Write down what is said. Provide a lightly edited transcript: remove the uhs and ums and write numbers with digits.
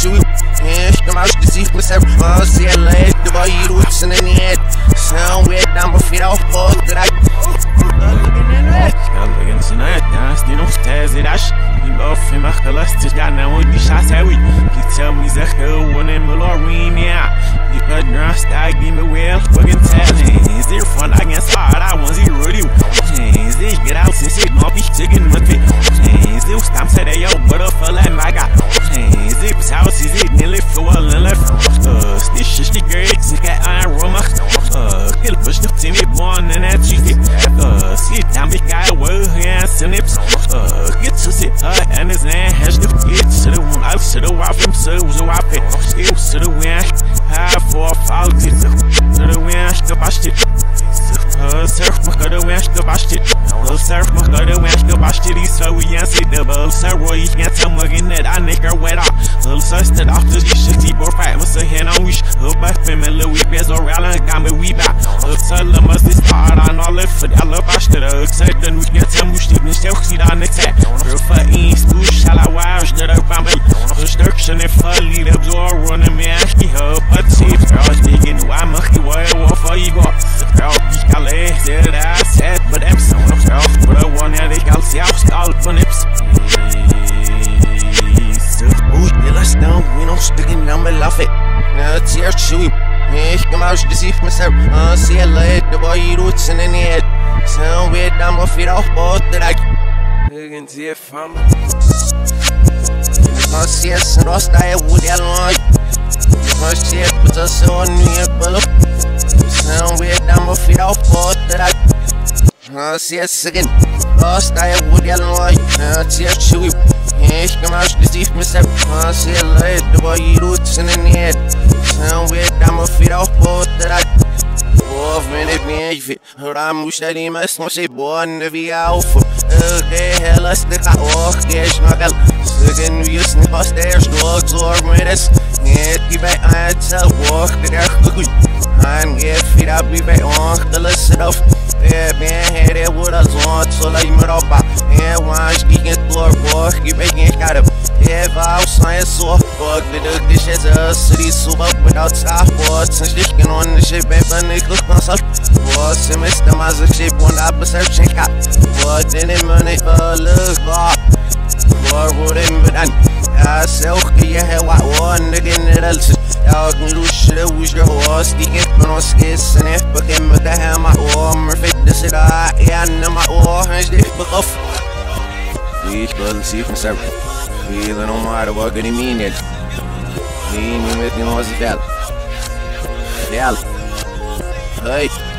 shoe. Come out to see myself. See a leg, the boy, you roots in the head. Sound weird, down my feet off, fuck that Looking tonight, you know, stairs it ash. You off in my cholesterol, got now with the shots. You tell me the hell one in Malorine, yeah. You got dressed, I give me well, fucking telling. Is there fun against hard? I want to roll you. Is this get out since it might be chicken with me? Is this time said, yo, but a fella, my God. Is it house? Is it nearly full and left? This is the great, got iron rumor. Kill push the team, born and that you sit down, big guy, well, yeah, snips. Get to sit, and his name has to get to the one. I'll sit a wife from so I pay. It was to the wind, high for a fall. To the wind, the basket. Surf my cut away, the basket. Surf my cut away, the basket. So we answer the bell. So you can't tell me that I make her wet off. Little sister, after this shit, he brought fight. Must have hand on wish. Up by family, we pass around and got me we back. Tell them us this hard on all left for the other bastard. Except then we can't tell me shit. Still see that next time. For in school, shall I watch that up? I'm destruction and fully the door running me. He help a tip. Girls digging, why monkey, why for you go? Girl, he can lay there. I said, but I'm so girl. But I want to get out, see how stall for nips. Who's the last down? We don't stick in number, laugh it. Now it's your shoe. Ich komm aus, das ich myself. See a light, the boy, you roots in the head. Sound weird, down my feet off, but that you can see it from. See a roast, I would alloy. See it, but I saw a new year, but sound weird, down my feet off, but that see a second. Lost, I would alloy. See a shoe. Ich komm aus, das ich myself. See a light, the boy, you roots in the head. Sound weird, down my feet off, but that when it means it, I'm studying my small born to be out for okay, hell, I stick out walk, cash, knuckle. Second, we used to bust there's dogs or minutes. Get you back, I tell walk the air quickly. I'm get feet up, be back on the list of yeah, man, had it with us on, so like me up. Yeah, one speaking to a walk, you making it got up. Yeah, I'll sign so fuck the this is a city super without stop what's and sticking on the ship, baby, nickel consult. What's the Mr. Mazak shape one up a searching cap? What did it money for look up? What would it be done? I said, okay, yeah, what one again else? Out me do shit, I wish your horse, the gift on skis and if became with the hammer or Murphy, this is I and my orange dick off. We will see from several. We don't matter what good mean it. We with me was a bell. Hey.